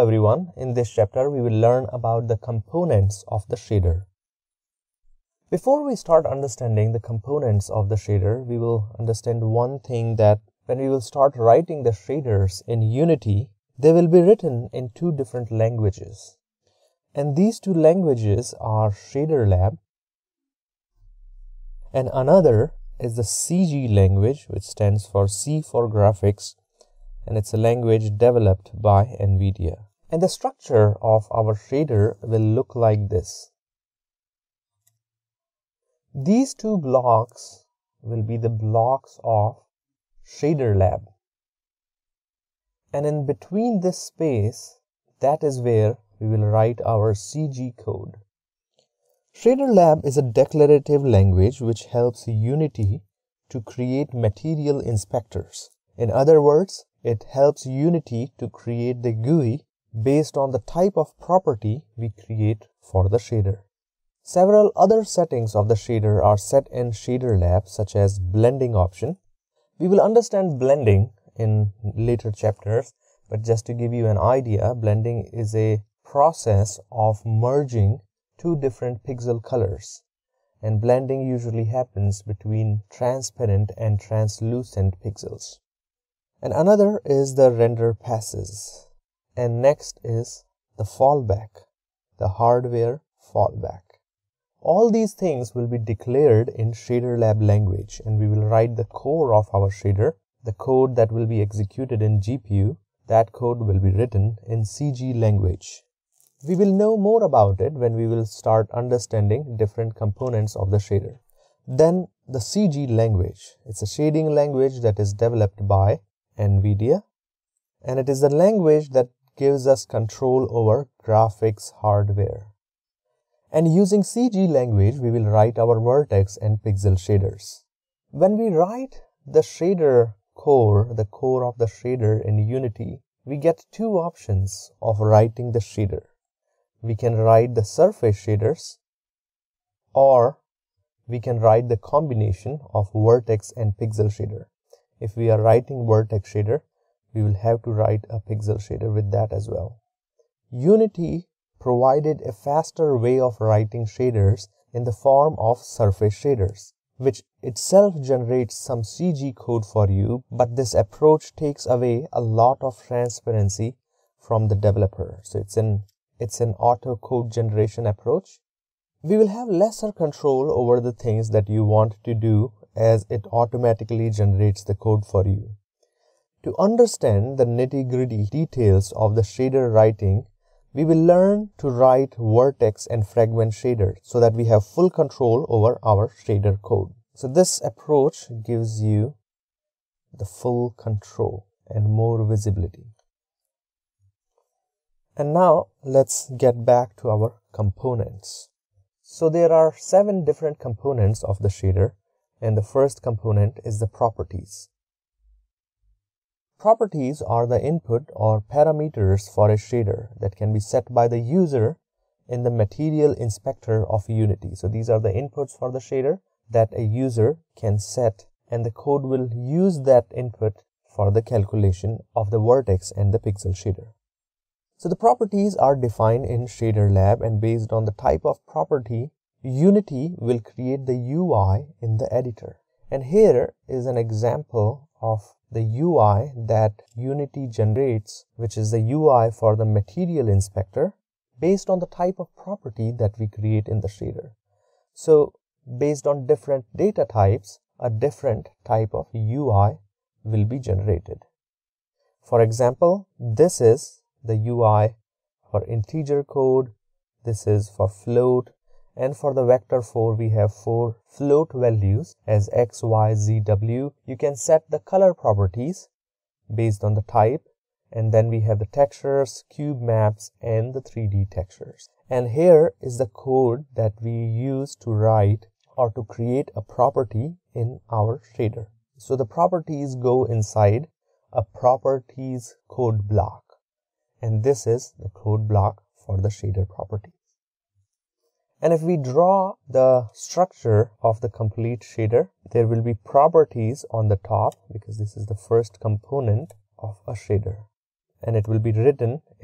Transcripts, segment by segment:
everyone. In this chapter, we will learn about the components of the shader. Before we start understanding the components of the shader, we will understand one thing, that when we will start writing the shaders in Unity, they will be written in two different languages. And these two languages are ShaderLab, and another is the CG language, which stands for C for graphics, and it's a language developed by NVIDIA. And the structure of our shader will look like this. These two blocks will be the blocks of ShaderLab. And in between this space, that is where we will write our CG code. ShaderLab is a declarative language which helps Unity to create material inspectors. In other words, it helps Unity to create the GUI based on the type of property we create for the shader. Several other settings of the shader are set in ShaderLab, such as blending option. We will understand blending in later chapters, but just to give you an idea, blending is a process of merging two different pixel colors, and blending usually happens between transparent and translucent pixels. And another is the render passes, and next is the fallback, the hardware fallback. All these things will be declared in ShaderLab language, and we will write the core of our shader, the code that will be executed in GPU. That code will be written in CG language. We will know more about it when we will start understanding different components of the shader. Then the CG language. It's a shading language that is developed by NVIDIA, and it is the language that gives us control over graphics hardware. And using CG language, we will write our vertex and pixel shaders. When we write the shader core, the core of the shader in Unity, we get two options of writing the shader. We can write the surface shaders, or we can write the combination of vertex and pixel shader. If we are writing vertex shader, we will have to write a pixel shader with that as well. Unity provided a faster way of writing shaders in the form of surface shaders, which itself generates some CG code for you, but this approach takes away a lot of transparency from the developer. So it's an auto code generation approach. We will have lesser control over the things that you want to do, as it automatically generates the code for you. To understand the nitty-gritty details of the shader writing, we will learn to write vertex and fragment shaders so that we have full control over our shader code. So this approach gives you the full control and more visibility. And now let's get back to our components. So there are 7 different components of the shader, and the first component is the properties. Properties are the input or parameters for a shader that can be set by the user in the material inspector of Unity. So these are the inputs for the shader that a user can set, and the code will use that input for the calculation of the vertex and the pixel shader. So the properties are defined in ShaderLab, and based on the type of property, Unity will create the UI in the editor. And here is an example of the UI that Unity generates, which is the UI for the material inspector, based on the type of property that we create in the shader. So based on different data types, a different type of UI will be generated. For example, this is the UI for integer code, this is for float, and for the vector4 we have 4 float values as x, y, z, w. You can set the color properties based on the type, and then we have the textures, cube maps, and the 3D textures. And here is the code that we use to write or to create a property in our shader. So the properties go inside a properties code block, and this is the code block for the shader properties. And if we draw the structure of the complete shader, there will be properties on the top, because this is the first component of a shader, and it will be written in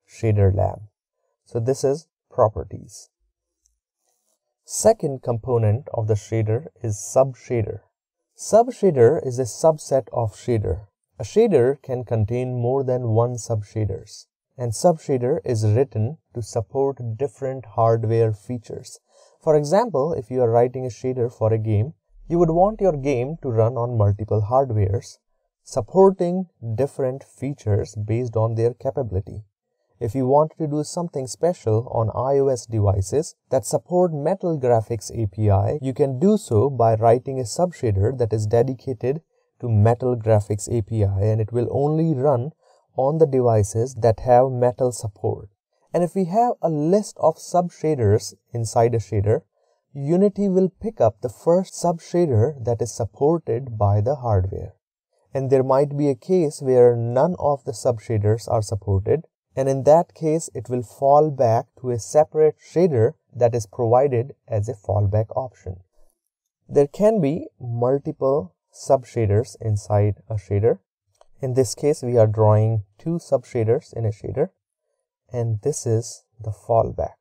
shader lab. So this is properties. Second component of the shader is subshader. Subshader is a subset of shader. A shader can contain more than one subshaders, and subshader is written to support different hardware features. For example, if you are writing a shader for a game, you would want your game to run on multiple hardwares, supporting different features based on their capability. If you want to do something special on iOS devices that support Metal Graphics API, you can do so by writing a subshader that is dedicated to Metal Graphics API, and it will only run on the devices that have Metal support. And if we have a list of subshaders inside a shader, Unity will pick up the first subshader that is supported by the hardware. And there might be a case where none of the subshaders are supported, and in that case it will fall back to a separate shader that is provided as a fallback option. There can be multiple subshaders inside a shader. In this case, we are drawing two subshaders in a shader, and this is the fallback.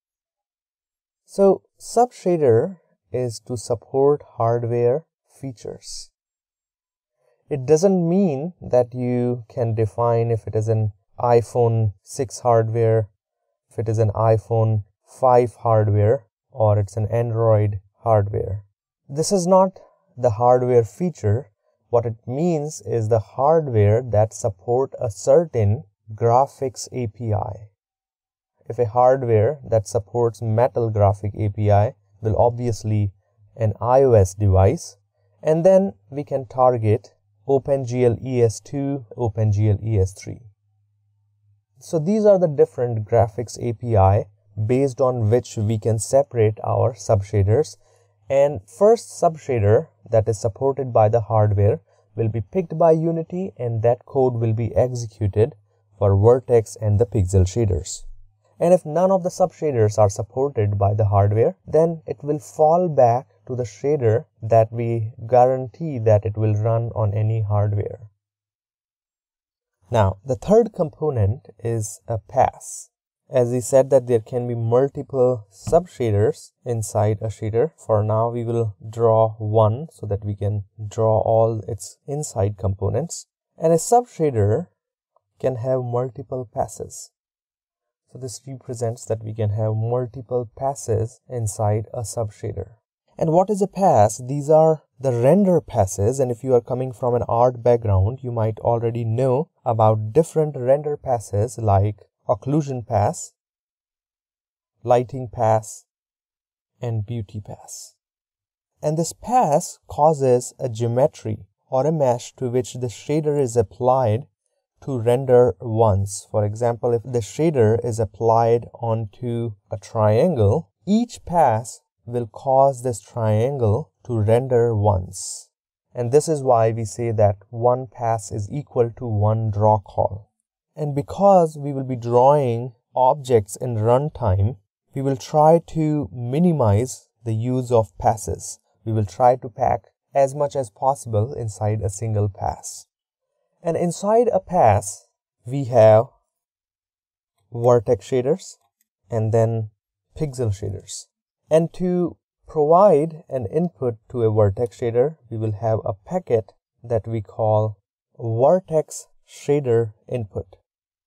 So subshader is to support hardware features. It doesn't mean that you can define if it is an iPhone 6 hardware, if it is an iPhone 5 hardware, or it's an Android hardware. This is not the hardware feature. What it means is the hardware that support a certain graphics API. If a hardware that supports Metal Graphic API will obviously an iOS device, and then we can target OpenGL ES2, OpenGL ES3. So these are the different graphics API based on which we can separate our subshaders, and first subshader that is supported by the hardware will be picked by Unity, and that code will be executed for vertex and the pixel shaders. And if none of the subshaders are supported by the hardware, then it will fall back to the shader that we guarantee that it will run on any hardware. Now, the third component is a pass. As we said that there can be multiple subshaders inside a shader. For now, we will draw one so that we can draw all its inside components. And a subshader can have multiple passes. So this represents that we can have multiple passes inside a subshader. And what is a pass? These are the render passes, and if you are coming from an art background, you might already know about different render passes like occlusion pass, lighting pass, and beauty pass. And this pass causes a geometry or a mesh to which the shader is applied to render once. For example, if the shader is applied onto a triangle, each pass will cause this triangle to render once. And this is why we say that one pass is equal to one draw call. And because we will be drawing objects in runtime, we will try to minimize the use of passes. We will try to pack as much as possible inside a single pass. And inside a pass, we have vertex shaders and then pixel shaders. And to provide an input to a vertex shader, we will have a packet that we call vertex shader input.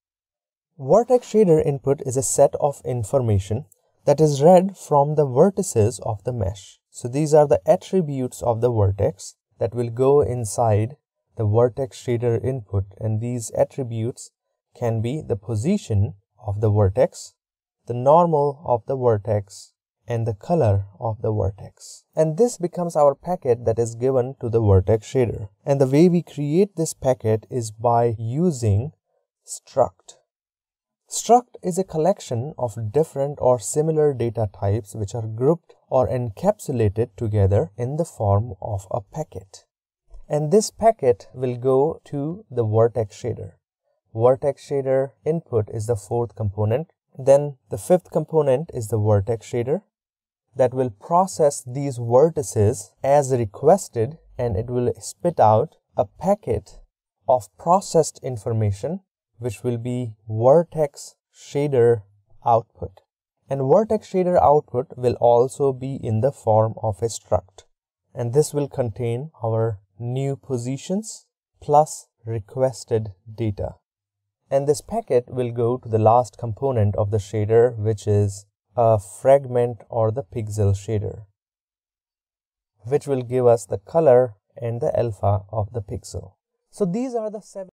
Vertex shader input is a set of information that is read from the vertices of the mesh. So these are the attributes of the vertex that will go inside the vertex shader input, and these attributes can be the position of the vertex, the normal of the vertex, and the color of the vertex. And this becomes our packet that is given to the vertex shader. And the way we create this packet is by using struct. Struct is a collection of different or similar data types which are grouped or encapsulated together in the form of a packet. And this packet will go to the vertex shader. Vertex shader input is the fourth component. Then the fifth component is the vertex shader that will process these vertices as requested, and it will spit out a packet of processed information which will be vertex shader output. And vertex shader output will also be in the form of a struct. And this will contain our new positions plus requested data. And this packet will go to the last component of the shader, which is a fragment or the pixel shader, which will give us the color and the alpha of the pixel. So these are the 7